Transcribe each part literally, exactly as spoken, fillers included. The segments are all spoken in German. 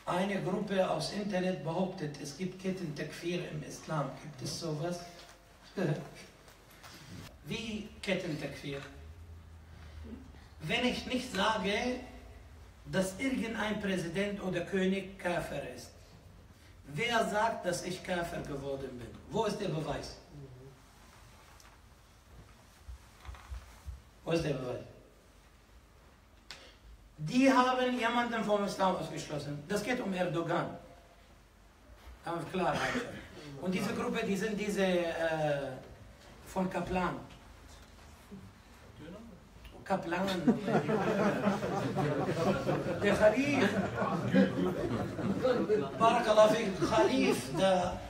Eine Gruppe aus Internet behauptet, es gibt Kettentakfir im Islam. Gibt es sowas? Wie Kettentakfir? Wenn ich nicht sage, dass irgendein Präsident oder König Kafir ist, wer sagt, dass ich Kafir geworden bin? Wo ist der Beweis? Wo ist der Beweis? Die haben jemanden vom Islam ausgeschlossen. Das geht um Erdogan. Da haben wir Klarheit. Und diese Gruppe, die sind diese äh, von Kaplan. Kaplan. Der Khalif. Barakallah fi Khalif, der,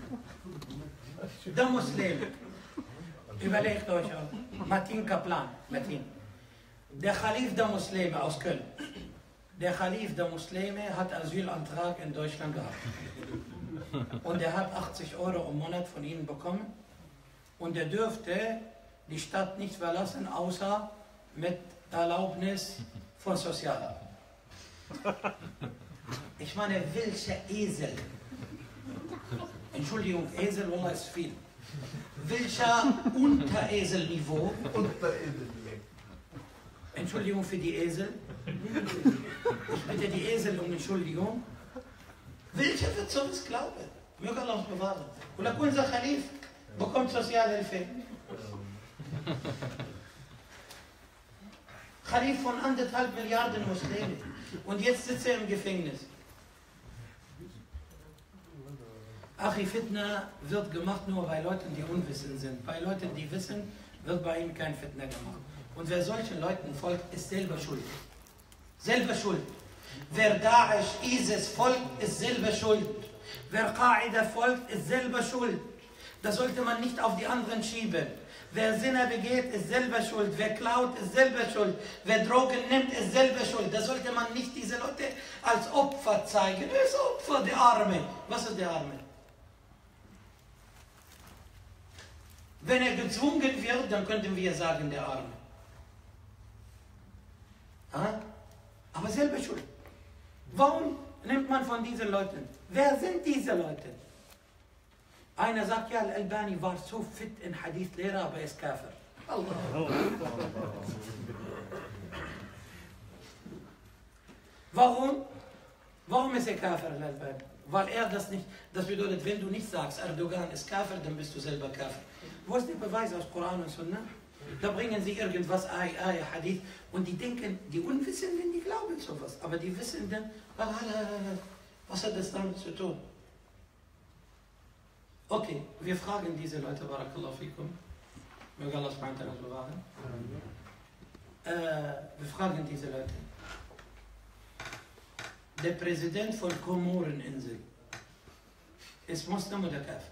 der Muslim. Überlegt euch auch. Martin Kaplan. Martin. Der Khalif der Muslime aus Köln. Der Khalif der Muslime hat Asylantrag in Deutschland gehabt. Und er hat achtzig Euro im Monat von ihnen bekommen. Und er dürfte die Stadt nicht verlassen, außer mit Erlaubnis von Sozialamt. Ich meine, welcher Esel? Entschuldigung, Esel, Wallah ist viel. Welcher Untereselniveau? Untereselniveau. Entschuldigung für die Esel. Ich bitte die Esel um Entschuldigung. Welcher wird sowas glauben? Möge Allah uns bewahren. Und unser Khalif bekommt Sozialhilfe. Khalif von anderthalb Milliarden Muslimen. Und jetzt sitzt er im Gefängnis. Achi, Fitna wird gemacht nur bei Leuten, die unwissend sind. Bei Leuten, die wissen, wird bei ihm kein Fitna gemacht. Und wer solchen Leuten folgt, ist selber schuld. Selber schuld. Wer Daesh, ISIS folgt, ist selber schuld. Wer Qaida folgt, ist selber schuld. Das sollte man nicht auf die anderen schieben. Wer Sinne begeht, ist selber schuld. Wer klaut, ist selber schuld. Wer Drogen nimmt, ist selber schuld. Da sollte man nicht diese Leute als Opfer zeigen. Er ist Opfer, der Arme. Was ist der Arme? Wenn er gezwungen wird, dann könnten wir sagen, der Arme. Aber selber schuld. Warum nimmt man von diesen Leuten? Wer sind diese Leute? Einer sagt, ja, Al-Albani war so fit in Hadith-Lehrer, aber er ist Kafir. Allah. Warum? Warum ist er Kafir, Al-Albani? Weil er das nicht, das bedeutet, wenn du nicht sagst, Erdogan ist Kafir, dann bist du selber Kafir. Wo ist der Beweis aus Koran und Sunnah? Da bringen sie irgendwas, Ay, Ay, Hadith, und die denken, die Unwissenden, die glauben sowas, aber die Wissenden, was hat das damit zu tun? Okay, wir fragen diese Leute, Barakallahu fikum, möge Allah subhanahu wa ta'ala bewahren. Äh, wir fragen diese Leute. Der Präsident von Komoreninsel ist Muslim oder Kafir?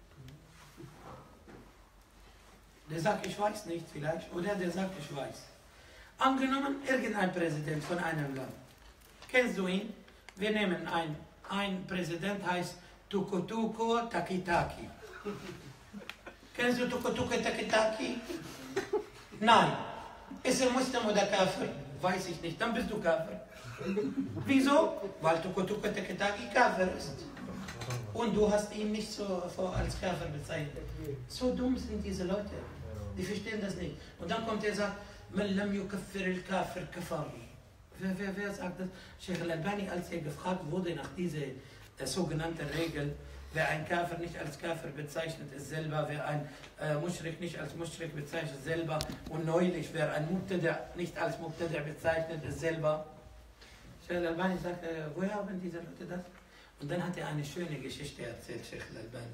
Der sagt, ich weiß nicht vielleicht, oder der sagt, ich weiß. Angenommen, irgendein Präsident von einem Land. Kennst du ihn? Wir nehmen ein, ein Präsident, heißt Tukutuko Takitaki. Kennst du Tukutuko Takitaki? Nein. Ist er Muslim oder Kafir? Weiß ich nicht. Dann bist du Kafir. Wieso? Weil Tukutuko Takitaki Kafir ist. Und du hast ihn nicht so als Kafir bezeichnet. So dumm sind diese Leute. Die verstehen das nicht. Und dann kommt er und sagt, Man lam yukaffir al-kafir kafar. Wer, wer, wer sagt das? Sheikh al-Albani, als er gefragt wurde nach dieser äh, sogenannten Regel, wer ein Kafir nicht als Kafir bezeichnet, ist selber, wer ein äh, Muschrik nicht als Muschrik bezeichnet, ist selber. Und neulich, wer ein Mubtada nicht als Mubtada bezeichnet, ist selber. Sheikh al-Albani sagt, äh, woher haben diese Leute das? Und dann hat er eine schöne Geschichte erzählt, Sheikh al-Albani.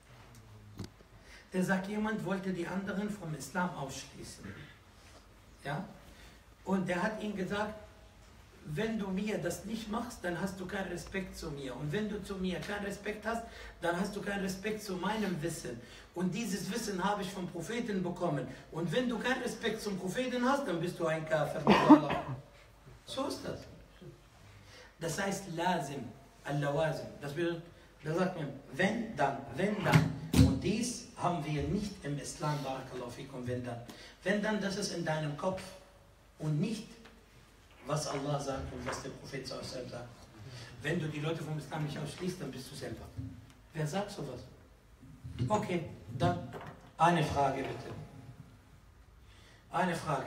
Der sagt, jemand wollte die anderen vom Islam ausschließen. Ja? Und der hat ihm gesagt, wenn du mir das nicht machst, dann hast du keinen Respekt zu mir. Und wenn du zu mir keinen Respekt hast, dann hast du keinen Respekt zu meinem Wissen. Und dieses Wissen habe ich vom Propheten bekommen. Und wenn du keinen Respekt zum Propheten hast, dann bist du ein Kafir. So ist das. Das heißt Lazim, Al-Lawazim. Das bedeutet, da sagt man, wenn, dann, wenn, dann. Und dies haben wir nicht im Islam, Barakallahu fikum, wenn, dann. Wenn, dann, das ist in deinem Kopf und nicht was Allah sagt und was der Prophet sagt. Wenn du die Leute vom Islam nicht ausschließt, dann bist du selber. Wer sagt sowas? Okay, dann eine Frage bitte. Eine Frage.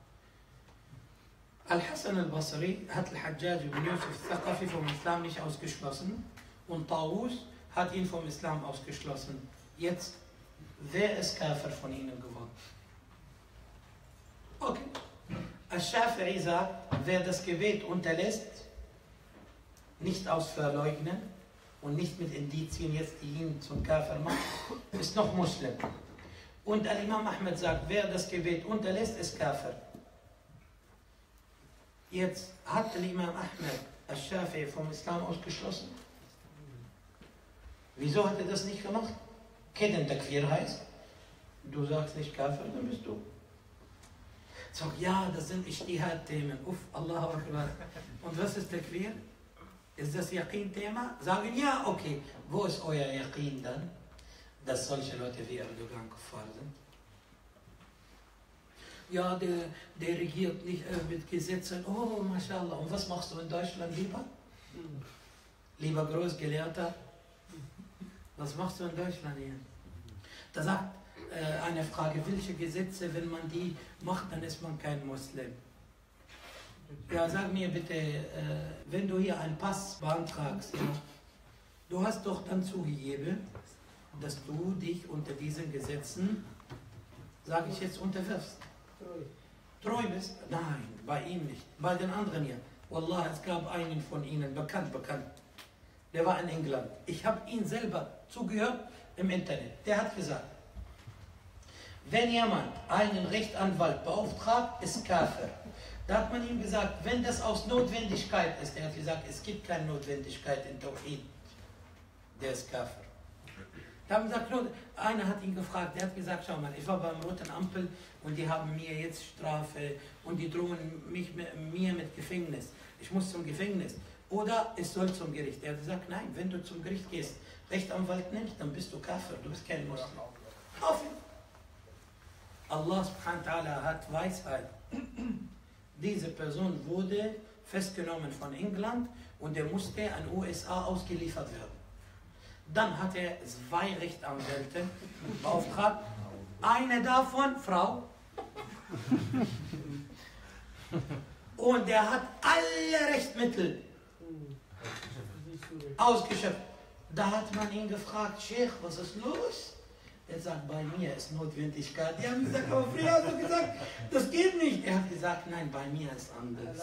Al-Hassan al-Basri hat Al-Hajjaj ibn Yusuf al-Thaqafi vom Islam nicht ausgeschlossen und Tawus hat ihn vom Islam ausgeschlossen. Jetzt, wer ist Kafir von ihnen geworden? Okay. Al-Shafi'i sagt, wer das Gebet unterlässt, nicht aus Verleugnen und nicht mit Indizien jetzt, die ihn zum Kafir machen, ist noch Muslim. Und Al-Imam Ahmed sagt, wer das Gebet unterlässt, ist Kafir. Jetzt hat Al-Imam Ahmed Al-Shafi'i vom Islam ausgeschlossen. Wieso hat er das nicht gemacht? Kedem Takfir heißt, du sagst nicht Kafir, dann bist du. Sag, ja, das sind Ijtihad-Themen. Uff, Allahu Akbar. Und was ist Takfir? Ist das Yaqin-Thema? Sagen, ja, okay. Wo ist euer Yaqin dann? Dass solche Leute wie Erdogan Kuffar sind? Ja, der, der regiert nicht äh, mit Gesetzen. Oh, mashallah. Und was machst du in Deutschland lieber? Lieber Großgelehrter, was machst du in Deutschland hier? Da sagt äh, eine Frage, welche Gesetze, wenn man die macht, dann ist man kein Muslim. Ja, sag mir bitte, äh, wenn du hier einen Pass beantragst, ja, du hast doch dann zugegeben, dass du dich unter diesen Gesetzen, sage ich jetzt, unterwirfst. Treu. Treu bist? Nein, bei ihm nicht. Bei den anderen hier. Wallah, es gab einen von ihnen, bekannt, bekannt. Der war in England. Ich habe ihn selber zugehört im Internet. Der hat gesagt, wenn jemand einen Rechtsanwalt beauftragt, ist Kafir. Da hat man ihm gesagt, wenn das aus Notwendigkeit ist, er hat gesagt, es gibt keine Notwendigkeit in Tawhid, der ist Kafir. Da haben gesagt, einer hat ihn gefragt, der hat gesagt, schau mal, ich war beim roten Ampel und die haben mir jetzt Strafe und die drohen mich, mir mit Gefängnis. Ich muss zum Gefängnis. Oder es soll zum Gericht. Er hat gesagt, nein, wenn du zum Gericht gehst, Rechtsanwalt nimmst, dann bist du Kafir, du bist kein Muslim. Offen. Allah subhanahu wa ta'ala hat Weisheit. Diese Person wurde festgenommen von England und er musste an U S A ausgeliefert werden. Dann hat er zwei Rechtsanwälte beauftragt. Eine davon, Frau. Und er hat alle Rechtsmittel ausgeschöpft. Da hat man ihn gefragt, Sheikh, was ist los? Er sagt, bei mir ist Notwendigkeit. Die haben gesagt, aber früher hast du gesagt, das geht nicht. Er hat gesagt, nein, bei mir ist anders.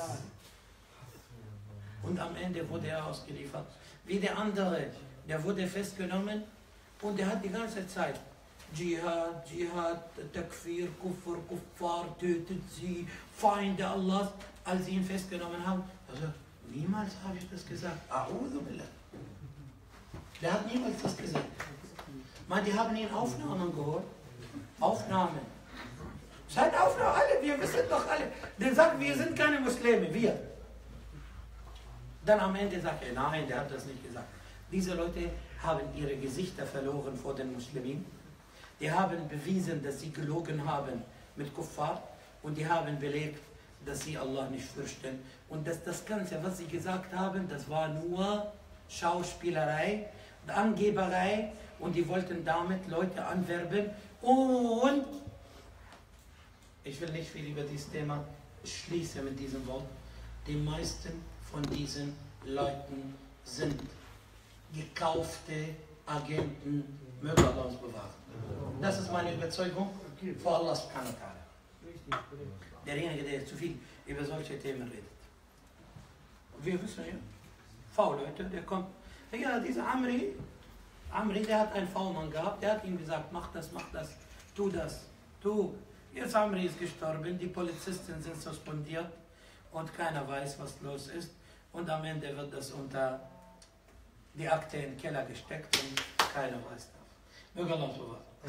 Und am Ende wurde er ausgeliefert. Wie der andere, der wurde festgenommen und der hat die ganze Zeit Dschihad, Dschihad, Takfir, Kufr, Kuffar, tötet sie, Feinde Allahs. Als sie ihn festgenommen haben, er sagt, niemals habe ich das gesagt. A'udhu billah. Der hat niemals das gesagt. Man, die haben ihn Aufnahmen geholt. Aufnahmen. Seid Aufnahmen, alle, wir wissen doch alle. Der sagt, wir sind keine Muslime, wir. Dann am Ende sagt er, nein, der hat das nicht gesagt. Diese Leute haben ihre Gesichter verloren vor den Muslimen. Die haben bewiesen, dass sie gelogen haben mit Kuffar. Und die haben belegt, dass sie Allah nicht fürchten. Und dass das Ganze, was sie gesagt haben, das war nur Schauspielerei, Angeberei. Und die wollten damit Leute anwerben. Und ich will nicht viel über dieses Thema, ich schließe mit diesem Wort. Die meisten von diesen Leuten sind gekaufte Agenten, möge Allah uns bewahren. Das ist meine Überzeugung vor Allah subhanahu wa ta'ala. Derjenige, der zu viel über solche Themen redet. Wir wissen ja, V-Leute, der kommt, ja, dieser Amri, Amri, der hat einen V-Mann gehabt, der hat ihm gesagt, mach das, mach das, tu das, tu. Jetzt Amri ist gestorben, die Polizisten sind suspendiert und keiner weiß, was los ist. Und am Ende wird das unter die Akte in den Keller gesteckt und keiner weiß das. Möge Allah so was.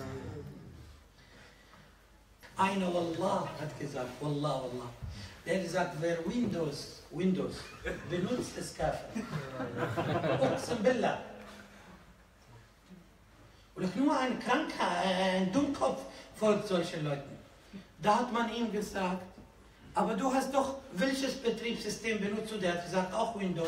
Einer Wallah hat gesagt, Wallah, Wallah. Der hat gesagt, wer Windows, Windows benutzt, ist Kafir. Uqsim billah. Und nur ein Kranker, ein Dummkopf folgt solchen Leuten. Da hat man ihm gesagt, aber du hast doch, welches Betriebssystem benutzt du? Der hat gesagt, auch Windows.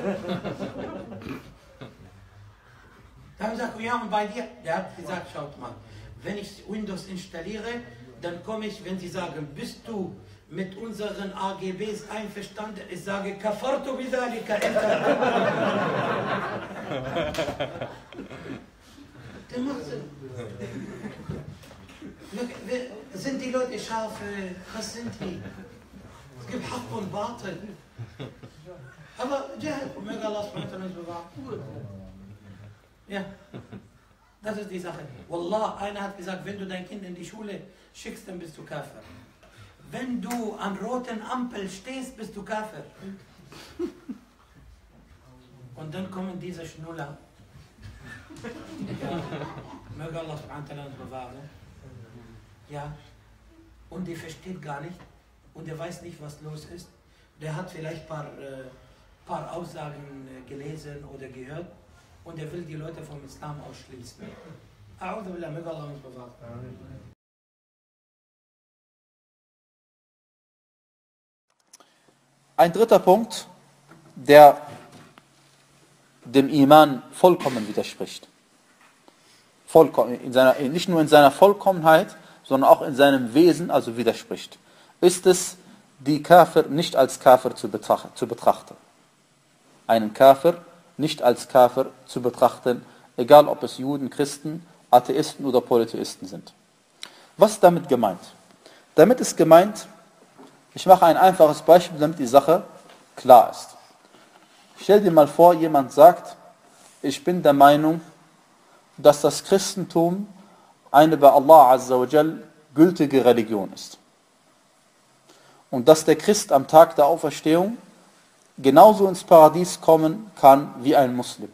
Da habe ich gesagt, ja, und bei dir? Der hat gesagt, schaut mal, wenn ich Windows installiere, dann komme ich, wenn sie sagen, bist du mit unseren A G Bs einverstanden? Ich sage, kafartu bidhalika, enter. Der macht so. Sind die Leute Schafe? Was sind die? Es gibt Haq und Batil. Aber Jahil, möge Allah subhanahu wa ta'ala uns bewahren. Ja, das ist die Sache. Wallah, einer hat gesagt, wenn du dein Kind in die Schule schickst, dann bist du Kafir. Wenn du an roten Ampel stehst, bist du Kafir. Und dann kommen diese Schnuller. Ja. Möge Allah subhanahu wa ta'ala uns bewahren. Ja, und der versteht gar nicht und der weiß nicht, was los ist. Der hat vielleicht ein paar, äh, paar Aussagen äh, gelesen oder gehört und er will die Leute vom Islam ausschließen. A'udhu billah, möge Allah uns bewahren. Ein dritter Punkt, der dem Iman vollkommen widerspricht. Vollkommen, in seiner, nicht nur in seiner Vollkommenheit, sondern auch in seinem Wesen, also widerspricht, ist es, die Kafir nicht als Kafir zu betrachten. Einen Kafir nicht als Kafir zu betrachten, egal ob es Juden, Christen, Atheisten oder Polytheisten sind. Was ist damit gemeint? Damit ist gemeint, ich mache ein einfaches Beispiel, damit die Sache klar ist. Stell dir mal vor, jemand sagt, ich bin der Meinung, dass das Christentum eine bei Allah Azza wa Jal gültige Religion ist. Und dass der Christ am Tag der Auferstehung genauso ins Paradies kommen kann wie ein Muslim.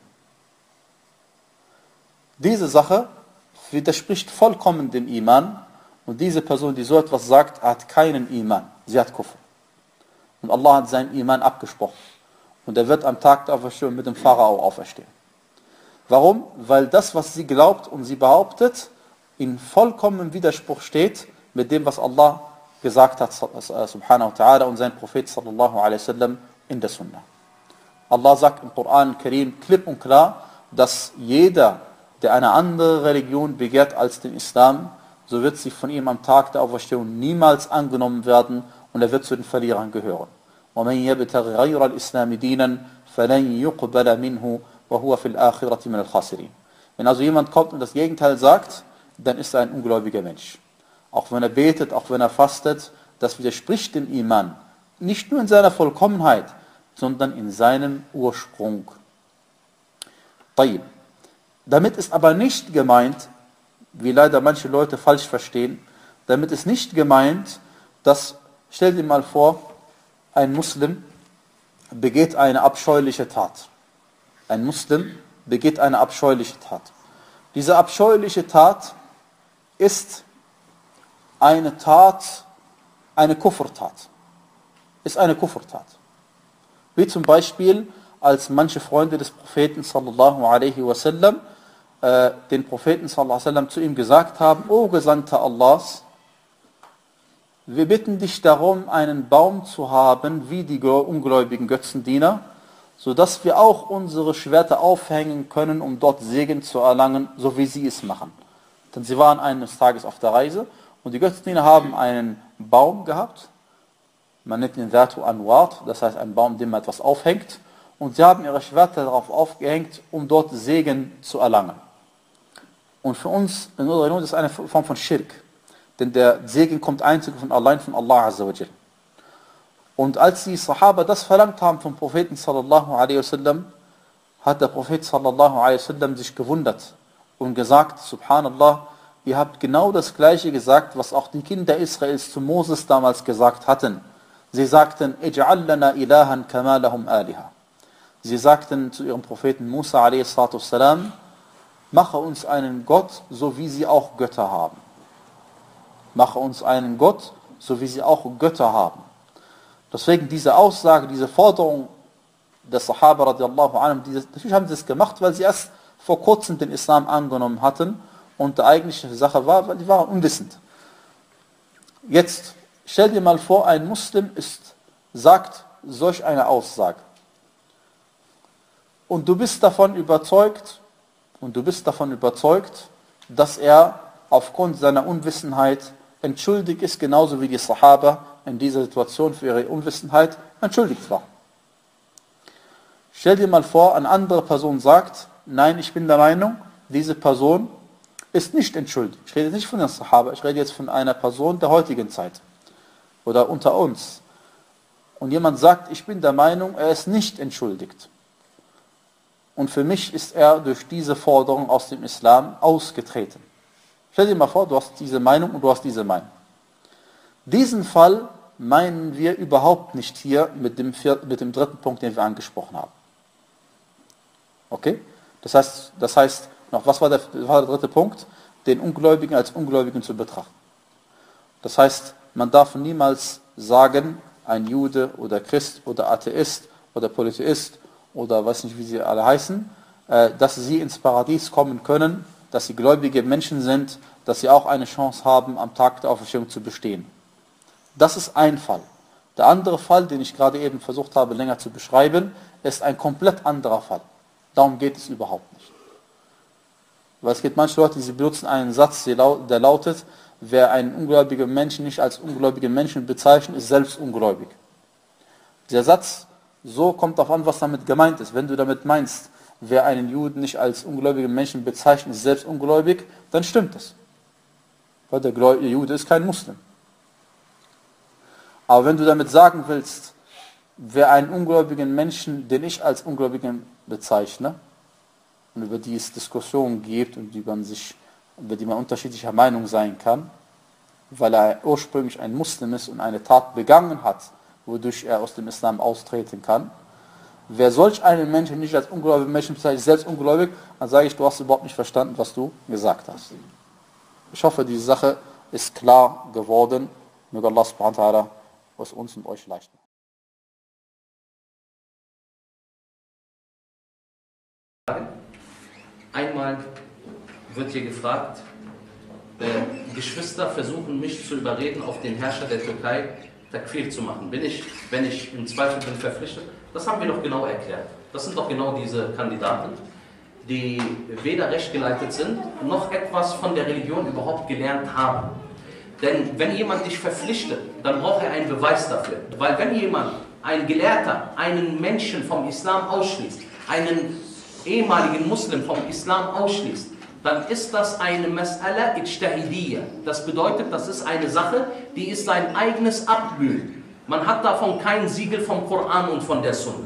Diese Sache widerspricht vollkommen dem Iman und diese Person, die so etwas sagt, hat keinen Iman. Sie hat Kufr. Und Allah hat seinen Iman abgesprochen. Und er wird am Tag der Auferstehung mit dem Pharao auferstehen. Warum? Weil das, was sie glaubt und sie behauptet, in vollkommenem Widerspruch steht mit dem, was Allah gesagt hat, subhanahu wa ta'ala, und sein Prophet sallallahu alaihi wasallam in der Sunnah. Allah sagt im Koran Karim klipp und klar, dass jeder, der eine andere Religion begehrt als den Islam, so wird sie von ihm am Tag der Auferstehung niemals angenommen werden und er wird zu den Verlierern gehören. وَمَنْ يَبْتَغِ غَيْرَ الْإِسْلَامِ دِينًا فَلَنْ يُقْبَلَ مِنْهُ وَهُوَ فِي الْآخِرَةِ مِنَ الْخَاسِرِينَ. Wenn also jemand kommt und das Gegenteil sagt, dann ist er ein ungläubiger Mensch. Auch wenn er betet, auch wenn er fastet, das widerspricht dem Iman. Nicht nur in seiner Vollkommenheit, sondern in seinem Ursprung. طيب. Damit ist aber nicht gemeint, wie leider manche Leute falsch verstehen, damit ist nicht gemeint, dass, stell dir mal vor, ein Muslim begeht eine abscheuliche Tat. Ein Muslim begeht eine abscheuliche Tat. Diese abscheuliche Tat ist eine Tat, eine Kufrtat. Ist eine Kufrtat. Wie zum Beispiel, als manche Freunde des Propheten sallallahu alaihi wasallam äh, den Propheten sallallahu alaihi wasallam zu ihm gesagt haben, O Gesandter Allahs, wir bitten dich darum, einen Baum zu haben, wie die ungläubigen Götzendiener, sodass wir auch unsere Schwerter aufhängen können, um dort Segen zu erlangen, so wie sie es machen. Denn sie waren eines Tages auf der Reise und die Götzendiener haben einen Baum gehabt, man nennt ihn Dhatu Anwat, das heißt einen Baum, dem man etwas aufhängt, und sie haben ihre Schwerter darauf aufgehängt, um dort Segen zu erlangen. Und für uns in unserer Religion ist das eine Form von Schirk, denn der Segen kommt einzig und allein von Allah Azza wa Jal. Und als die Sahaba das verlangt haben vom Propheten sallallahu alaihi wasallam, hat der Prophet sallallahu alaihi wasallam sich gewundert und gesagt, Subhanallah, ihr habt genau das Gleiche gesagt, was auch die Kinder Israels zu Moses damals gesagt hatten. Sie sagten, Ij'al lana ilahan kama lahum aliha. Sie sagten zu ihrem Propheten Musa alaihi salatu wassalam, mache uns einen Gott, so wie sie auch Götter haben. Mache uns einen Gott, so wie sie auch Götter haben. Deswegen diese Aussage, diese Forderung der Sahaba radiallahu anhum, die, natürlich haben sie das gemacht, weil sie erst vor kurzem den Islam angenommen hatten und die eigentliche Sache war, weil die waren unwissend. Jetzt Stell dir mal vor, ein Muslim ist, sagt solch eine Aussage. Und du bist davon überzeugt, und du bist davon überzeugt, dass er aufgrund seiner Unwissenheit entschuldigt ist, genauso wie die Sahaba in dieser Situation für ihre Unwissenheit entschuldigt war. Stell dir mal vor, eine andere Person sagt, nein, ich bin der Meinung, diese Person ist nicht entschuldigt. Ich rede nicht von den Sahaba, ich rede jetzt von einer Person der heutigen Zeit oder unter uns. Und jemand sagt, ich bin der Meinung, er ist nicht entschuldigt. Und für mich ist er durch diese Forderung aus dem Islam ausgetreten. Stell dir mal vor, du hast diese Meinung und du hast diese Meinung. Diesen Fall meinen wir überhaupt nicht hier mit dem, vier, mit dem dritten Punkt, den wir angesprochen haben. Okay? Das heißt, das heißt noch, was war der, war der dritte Punkt? Den Ungläubigen als Ungläubigen zu betrachten. Das heißt, man darf niemals sagen, ein Jude oder Christ oder Atheist oder Polytheist oder weiß nicht, wie sie alle heißen, äh, dass sie ins Paradies kommen können, dass sie gläubige Menschen sind, dass sie auch eine Chance haben, am Tag der Auferstehung zu bestehen. Das ist ein Fall. Der andere Fall, den ich gerade eben versucht habe, länger zu beschreiben, ist ein komplett anderer Fall. Darum geht es überhaupt nicht. Weil es gibt manche Leute, die benutzen einen Satz, der lautet, wer einen ungläubigen Menschen nicht als ungläubigen Menschen bezeichnet, ist selbst ungläubig. Der Satz, so kommt darauf an, was damit gemeint ist. Wenn du damit meinst, wer einen Juden nicht als ungläubigen Menschen bezeichnet, ist selbst ungläubig, dann stimmt es. Weil der Jude ist kein Muslim. Aber wenn du damit sagen willst, wer einen ungläubigen Menschen, den ich als ungläubigen bezeichne, und über die es Diskussionen gibt und die man sich, über die man unterschiedlicher Meinung sein kann, weil er ursprünglich ein Muslim ist und eine Tat begangen hat, wodurch er aus dem Islam austreten kann. Wer solch einen Menschen nicht als ungläubigen Menschen bezeichnet, selbst ungläubig, dann sage ich, du hast überhaupt nicht verstanden, was du gesagt hast. Ich hoffe, diese Sache ist klar geworden. Möge Allah subhanahu wa ta'ala es uns und euch leicht machen. Einmal wird hier gefragt, äh, Geschwister versuchen mich zu überreden, auf den Herrscher der Türkei Takfir zu machen. Bin ich, wenn ich im Zweifel bin, verpflichtet? Das haben wir doch genau erklärt. Das sind doch genau diese Kandidaten, die weder rechtgeleitet sind, noch etwas von der Religion überhaupt gelernt haben. Denn wenn jemand dich verpflichtet, dann braucht er einen Beweis dafür. Weil wenn jemand, ein Gelehrter, einen Menschen vom Islam ausschließt, einen ehemaligen Muslim vom Islam ausschließt, dann ist das eine Mas'ala ijtahidiyya. Das bedeutet, das ist eine Sache, die ist sein eigenes Abmühen. Man hat davon kein Siegel vom Koran und von der Sunna.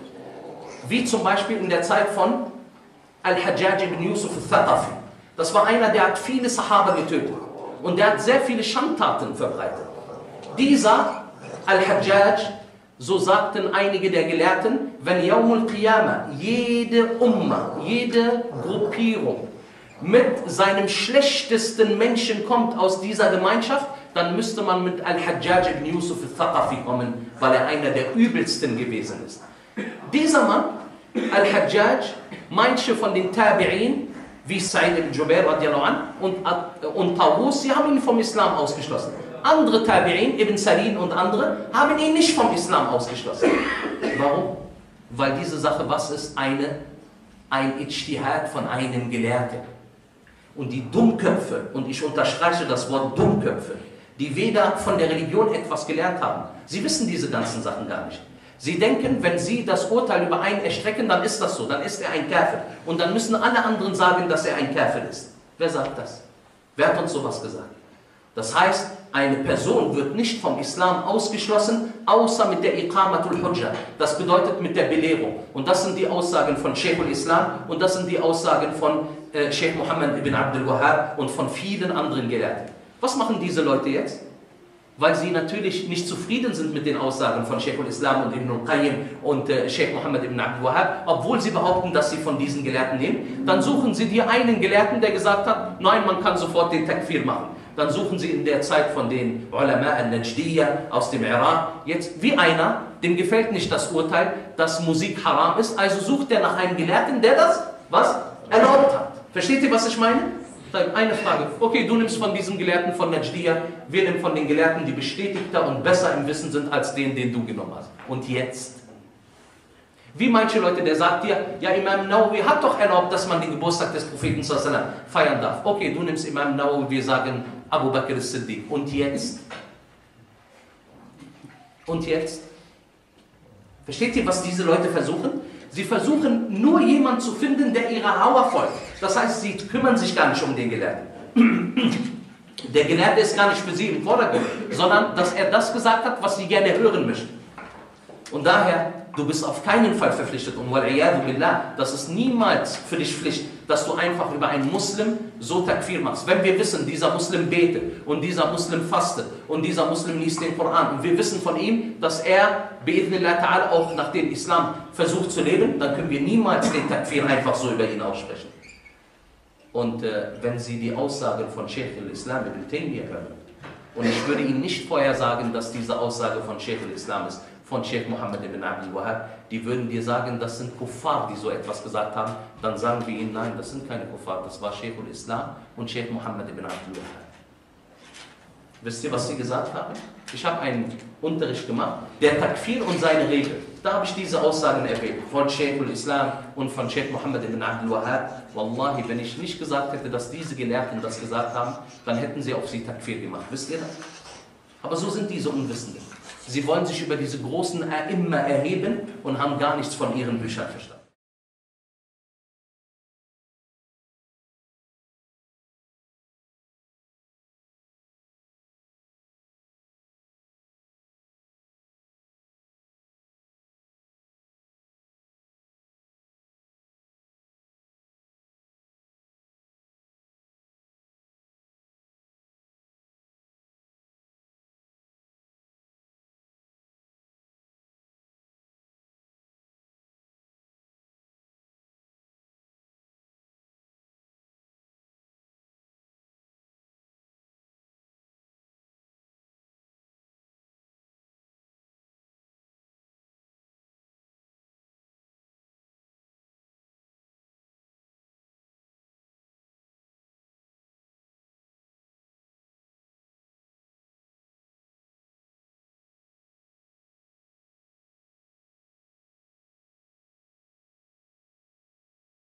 Wie zum Beispiel in der Zeit von Al-Hajjaj ibn Yusuf al-Thaqafi. Das war einer, der hat viele Sahaba getötet. Und der hat sehr viele Schandtaten verbreitet. Dieser Al-Hajjaj, so sagten einige der Gelehrten, wenn Yawmul Qiyamah, jede Umma, jede Gruppierung mit seinem schlechtesten Menschen kommt aus dieser Gemeinschaft, dann müsste man mit Al-Hajjaj ibn Yusuf al-Thaqafi kommen, weil er einer der übelsten gewesen ist. Dieser Mann, Al-Hajjaj, manche von den Tabi'in, wie Sa'id ibn Jubair radiallahu anh und, und Tawus, sie haben ihn vom Islam ausgeschlossen. Andere Tabi'in, Ibn Sarin und andere, haben ihn nicht vom Islam ausgeschlossen. Warum? Weil diese Sache, was ist? Eine, ein Ijtihad von einem Gelehrten. Und die Dummköpfe, und ich unterstreiche das Wort Dummköpfe, die weder von der Religion etwas gelernt haben, sie wissen diese ganzen Sachen gar nicht. Sie denken, wenn sie das Urteil über einen erstrecken, dann ist das so, dann ist er ein Kafir. Und dann müssen alle anderen sagen, dass er ein Kafir ist. Wer sagt das? Wer hat uns sowas gesagt? Das heißt, eine Person wird nicht vom Islam ausgeschlossen, außer mit der Iqamatul Hujja. Das bedeutet mit der Belehrung. Und das sind die Aussagen von Sheikh al-Islam und das sind die Aussagen von äh, Sheikh Muhammad ibn Abdul Wahhab und von vielen anderen Gelehrten. Was machen diese Leute jetzt? Weil sie natürlich nicht zufrieden sind mit den Aussagen von Sheikh al-Islam und Ibn al-Qayyim und äh, Sheikh Muhammad ibn Abdul Wahhab, obwohl sie behaupten, dass sie von diesen Gelehrten nehmen, dann suchen sie dir einen Gelehrten, der gesagt hat, nein, man kann sofort den Takfir machen. Dann suchen sie in der Zeit von den Ulama al-Najdiyya aus dem Irak, jetzt wie einer, dem gefällt nicht das Urteil, dass Musik haram ist, also sucht er nach einem Gelehrten, der das, was, erlaubt hat. Versteht ihr, was ich meine? Eine Frage. Okay, du nimmst von diesen Gelehrten von Najdiya, wir nehmen von den Gelehrten, die bestätigter und besser im Wissen sind als den, den du genommen hast. Und jetzt? Wie manche Leute, der sagt dir, ja, Imam Nawawi hat doch erlaubt, dass man den Geburtstag des Propheten feiern darf. Okay, du nimmst Imam Nawawi, wir sagen Abu Bakr as-Siddiq. Und jetzt? Und jetzt? Versteht ihr, was diese Leute versuchen? Sie versuchen nur jemanden zu finden, der ihrer Hawa folgt. Das heißt, sie kümmern sich gar nicht um den Gelehrten. Der Gelehrte ist gar nicht für sie im Vordergrund, sondern dass er das gesagt hat, was sie gerne hören möchten. Und daher, du bist auf keinen Fall verpflichtet. Und wal-iyadu billah, das ist niemals für dich Pflicht, dass du einfach über einen Muslim so Takfir machst. Wenn wir wissen, dieser Muslim betet und dieser Muslim fastet und dieser Muslim liest den Koran und wir wissen von ihm, dass er bi'idhnillah ta'ala auch nach dem Islam versucht zu leben, dann können wir niemals den Takfir einfach so über ihn aussprechen. Und äh, wenn Sie die Aussagen von Sheikh al-Islam ibn Taymiyyah hören, und ich würde Ihnen nicht vorher sagen, dass diese Aussage von Sheikh al-Islam ist, von Sheikh Muhammad ibn Abdul Wahhab, die würden dir sagen, das sind Kuffar, die so etwas gesagt haben, dann sagen wir ihnen, nein, das sind keine Kuffar, das war Sheikh al-Islam und Sheikh Muhammad ibn Abdul Wahhab. Wisst ihr, was sie gesagt haben? Ich habe einen Unterricht gemacht, der Takfir und seine Regel. Da habe ich diese Aussagen erwähnt, von Sheikh al-Islam und von Sheikh Muhammad ibn Abdul Wahhab. Wallahi, wenn ich nicht gesagt hätte, dass diese Gelehrten das gesagt haben, dann hätten sie auf sie Takfir gemacht. Wisst ihr das? Aber so sind diese Unwissenden. Sie wollen sich über diese großen A'imma erheben und haben gar nichts von ihren Büchern verstanden.